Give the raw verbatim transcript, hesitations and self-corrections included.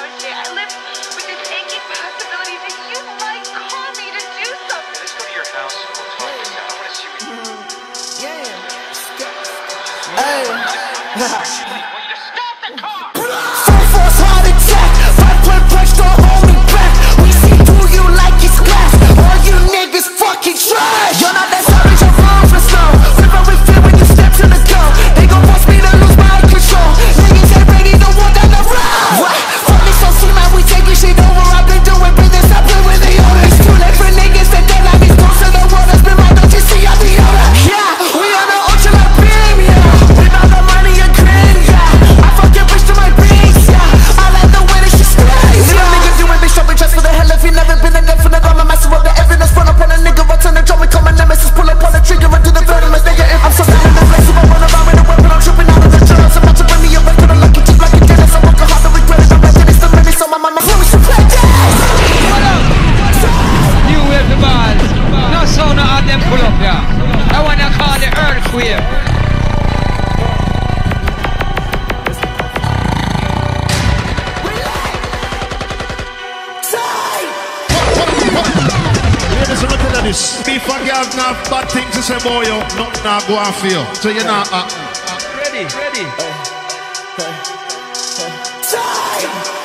day I live with this aching possibility that you might call me to do something. Let's go to your house. We'll talk this out. I want to see what you do. Yeah. Hey. I want you to stop the car! Full force heart attack. Five point punch, don't hold me back. We see through you like it's glass. All you niggas fucking trash. You're not that savage, your arms are slow. River with fear when you step to the go. They gon' force me to lose my control. Niggas ain't ready to walk down the road. What? Fuck this don't seem like we taking shit over. I've been doing business, I play with the owners. Too late for niggas that dead like these close to the world. That's been right, don't you see I'm the owner? Yeah, we on the ultra like beam, yeah. With all the money and grin, yeah. I fucking wish to my beats, yeah. I like the way that she sprays, yeah. Niggas doing big shopping just for the hell. If you never been a dead for the drama, massive up the evidence. Run up on a nigga, return the drum, we come and nemesis. Pull up on the trigger and do the third of my nigga. If I'm so silent and flexible, run around with a weapon, I'm tripping out of the drugs. I'm about to bring me a record, I'm lucky just like a Dennis. I'm working hard to regret it, I'm ready, it's the minutes on my mind. My crew is to play this. What up? You with the ball. No sound of them pull up here. I wanna call the earthquake. Ladies, look at this. If a girl have bad things to say about you, nothing now go on for you. So you're not uh, Ready, ready. Time.